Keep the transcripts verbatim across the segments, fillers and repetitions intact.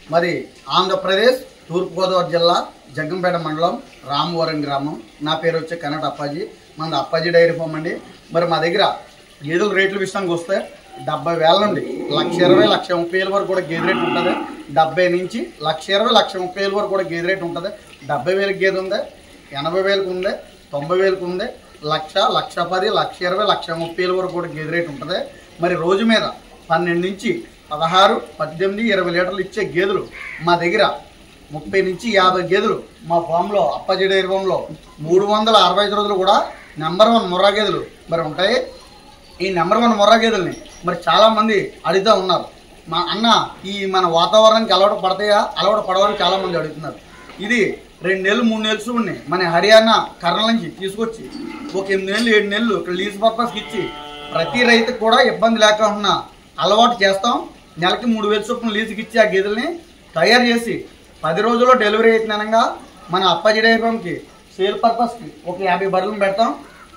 మరి ఆంధ్రప్రదేశ్ తూర్పుగోదావరి జిల్లా జగ్గంపేట మండలం రామవరం గ్రామం. నా పేరు వచ్చి కనట అప్పాజీ. మనది అప్పాజీ డైరీ ఫామ్ అండి. మరి మా దగ్గర గేదెల రేట్ల విషయానికి వస్తే డెబ్బై వేల నుండి లక్ష ఇరవై లక్ష ముప్పై వేల వరకు కూడా గేదె రేట్ ఉంటుంది. డెబ్బై నుంచి లక్ష ఇరవై లక్ష ముప్పై వేల వరకు కూడా గేదె రేట్ ఉంటుంది. డెబ్బై వేలకు గేదె ఉంది, ఎనభై వేలకు ఉంది, తొంభై వేలకు ఉంది, లక్ష లక్ష పది లక్ష ఇరవై లక్ష ముప్పై వేల వరకు కూడా గేదె రేట్ ఉంటుంది. మరి రోజు మీద పన్నెండు నుంచి పదహారు పద్దెనిమిది ఇరవై లీటర్లు ఇచ్చే గేదెలు మా దగ్గర ముప్పై నుంచి యాభై గేదెలు మా ఫామ్లో అప్పాజీ డైరీ ఫామ్లో మూడు వందల అరవై ఐదు రోజులు కూడా నెంబర్ వన్ ముర్రా గేదెలు మరి ఉంటాయి. ఈ నెంబర్ వన్ ముర్రా గేదెల్ని మరి చాలామంది అడుగుతూ ఉన్నారు, మా అన్న ఈ మన వాతావరణానికి అలవాటు పడతాయా, అలవాటు పడవని చాలామంది అడుగుతున్నారు. ఇది రెండు నెలలు మూడు నెలలు ఉన్నాయి మన హర్యానా కర్నూలు నుంచి తీసుకొచ్చి ఒక ఎనిమిది నెలలు ఏడు నెలలు ఇక్కడ లీజ్ పర్పస్కి ఇచ్చి ప్రతి రైతుకు కూడా ఇబ్బంది లేకుండా అలవాటు చేస్తాం. నెలకి మూడు వేల చొప్పున లీజుకి ఇచ్చి ఆ గేదెల్ని తయారు చేసి పది రోజుల్లో డెలివరీ అయిపోయినాక మన అప్పాజీ డైరీ ఫామ్కి సేల్ పర్పస్కి ఒక యాభై బర్రెలను పెడతాం.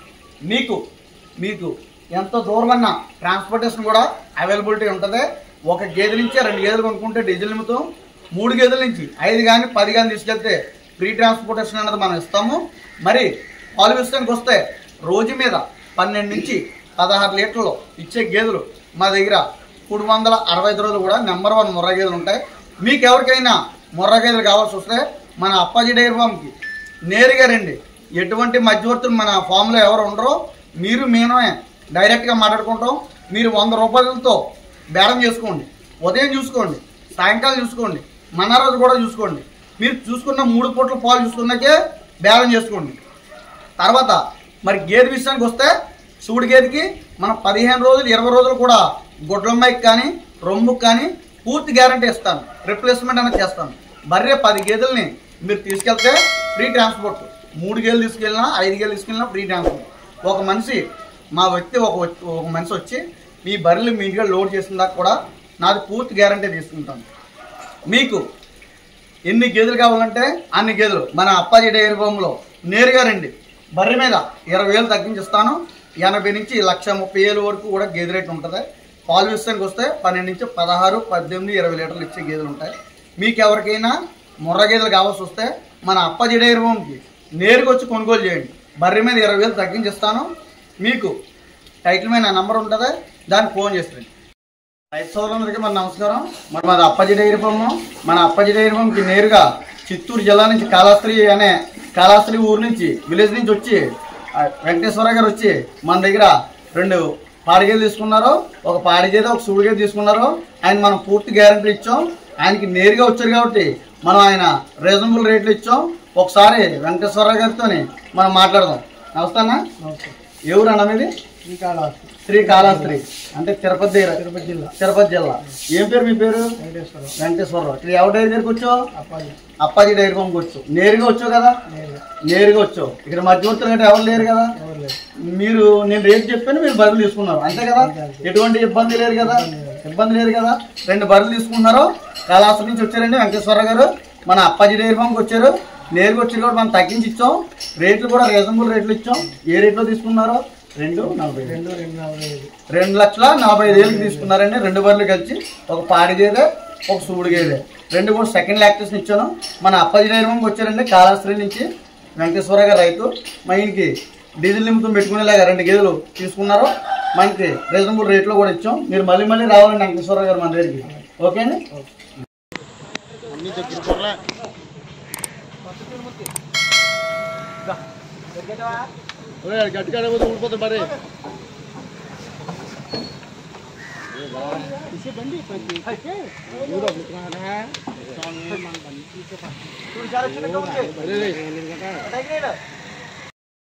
మీకు మీకు ఎంత దూరమన్నా ట్రాన్స్పోర్టేషన్ కూడా అవైలబిలిటీ ఉంటుంది. ఒక గేదె నుంచి రెండు గేదెలు కొనుక్కుంటే డీజిల్ నిమిత్తం, మూడు గేదెల నుంచి ఐదు కానీ పది కానీ తీసుకెళ్తే ఫ్రీ ట్రాన్స్పోర్టేషన్ అనేది మనం ఇస్తాము. మరి పాలు విషయానికి వస్తే రోజు మీద పన్నెండు నుంచి పదహారు లీటర్లు ఇచ్చే గేదెలు మా దగ్గర మూడు వందల అరవై ఐదు రోజులు కూడా నెంబర్ వన్ ముర్రా గేదెలు ఉంటాయి. మీకు ఎవరికైనా ముర్రా గేదెలు కావాల్సి వస్తే మన అప్పాజీ డైరీ ఫామ్కి నేరుగా రండి. ఎటువంటి మధ్యవర్తులు మన ఫామ్లో ఎవరు ఉండరో, మీరు మేమే డైరెక్ట్గా మాట్లాడుకుంటాం. మీరు వంద రూపాయలతో బేరం చేసుకోండి. ఉదయం చూసుకోండి, సాయంకాలం చూసుకోండి, మన రోజు కూడా చూసుకోండి. మీరు చూసుకున్న మూడు పూట్ల పాలు చూసుకున్నాకే బేరం చేసుకోండి. తర్వాత మరి గేదె విషయానికి వస్తే చూడు గేదెకి మనం పదిహేను రోజులు ఇరవై రోజులు కూడా గుడ్లమ్మాయికి కానీ రొమ్ముకి కానీ పూర్తి గ్యారంటీ ఇస్తాను. రిప్లేస్మెంట్ అనేది చేస్తాను. బర్రె పది గేదెల్ని మీరు తీసుకెళ్తే ఫ్రీ ట్రాన్స్పోర్ట్. మూడు గేదెలు తీసుకెళ్ళినా ఐదు గేదెలు తీసుకెళ్ళినా ఫ్రీ ట్రాన్స్పోర్ట్. ఒక మనిషి మా వ్యక్తి ఒక ఒక మనిషి వచ్చి మీ బర్రెలు మీ ఇంటిగా లోడ్ చేసిన దాకా కూడా నాది పూర్తి గ్యారంటీ తీసుకుంటాను. మీకు ఎన్ని గేదెలు కావాలంటే అన్ని గేదెలు మన అప్పాజీ డైరీ ఫామ్లో నేరుగా రండి. బర్రె మీద ఇరవై వేలు తగ్గించిస్తాను. ఎనభై నుంచి లక్ష ముప్పై వేలు వరకు కూడా గేదె రేటు ఉంటుంది. పాలు విషయానికి వస్తే పన్నెండు నుంచి పదహారు పద్దెనిమిది ఇరవై లీటర్లు ఇచ్చే గేదెలు ఉంటాయి. మీకు ఎవరికైనా ముర్రా గేదెలు కావాల్సి వస్తే మన అప్పాజీ డైరీ ఫామ్కి నేరుగా వచ్చి కొనుగోలు చేయండి. బర్రె మీద ఇరవై వేలు తగ్గించిస్తాను. మీకు టైటిల్ మీద నా నెంబర్ ఉంటుంది, దానికి ఫోన్ చేస్తాను. రైతు సోదరులందరికీ మన నమస్కారం. మరి మాది అప్పాజీ డైరీ ఫామ్. మన అప్పాజీ డైరీ ఫామ్కి నేరుగా చిత్తూరు జిల్లా నుంచి కాళహస్తి అనే కాళహస్తి ఊరు నుంచి విలేజ్ నుంచి వచ్చి వెంకటేశ్వర గారు వచ్చి మన దగ్గర రెండు పాడిగేలు తీసుకున్నారు, ఒక పాడిగేద ఒక సూడిగేద తీసుకున్నారు. ఆయన మనం పూర్తి గ్యారంటీ ఇచ్చాం. ఆయనకి నేరుగా వచ్చారు కాబట్టి మనం ఆయన రీజనబుల్ రేట్లు ఇచ్చాం. ఒకసారి వెంకటేశ్వర గారితో మనం మాట్లాడదాం. నమస్తే అన్న. ఎవరు అన్న మీది? శ్రీకాళహస్తి. శ్రీకాళహస్తి అంటే తిరుపతి తిరుపతి జిల్లా తిరుపతి జిల్లా. ఏం పేరు మీ పేరు? వెంకటేశ్వరరావు. వెంకటేశ్వరరావు. ఇక్కడ ఎవరి డైరీ దగ్గరికి వచ్చావు? అప్పాజీ అప్పాజీ డైరీ ఫామ్కి వచ్చావు. నేరుగా వచ్చావు కదా? నేరుగా వచ్చావు. ఇక్కడ మధ్యవర్తులు అంటే ఎవరు లేరు కదా? మీరు నేను రేట్ చెప్పాను, మీరు బర్రెలు తీసుకున్నారు అంతే కదా? ఎటువంటి ఇబ్బంది లేదు కదా? ఇబ్బంది లేదు కదా? రెండు బర్రెలు తీసుకున్నారు. కాళహస్తి నుంచి వచ్చారండి వెంకటేశ్వర గారు. మన అప్పాజీ డైరీ ఫామ్కి వచ్చారు. నేరుగా వచ్చి కూడా మనం తగ్గించి ఇచ్చాం. రేట్లు కూడా రీజనబుల్ రేట్లు ఇచ్చాం. ఏ రేట్లో తీసుకున్నారో? రెండు నలభై రెండు రెండు లక్షల నలభై ఐదు వేలకు తీసుకున్నారండి. రెండు బర్రెలు కలిసి ఒక పాడి గేదె ఒక సూడి గేదె రెండు కూడా సెకండ్ లాక్టేషన్ ఇచ్చాను. మన అప్పాజీ డైరీ ఫామ్కి వచ్చారండి కాళహస్తి నుంచి వెంకటేశ్వర గారు రైతు. మా ఇంటికి డీజిల్ నిమిత్తం పెట్టుకునేలాగా రెండు గేదెలు తీసుకున్నారు. మనకి రీజనబుల్ రేట్లో కూడా ఇచ్చాం. మీరు మళ్ళీ మళ్ళీ రావాలండి వెంకటేశ్వర గారు మన దగ్గరికి. ఓకే అండి. గట్టిగా ఊడిపోతుంది మరి. చూడు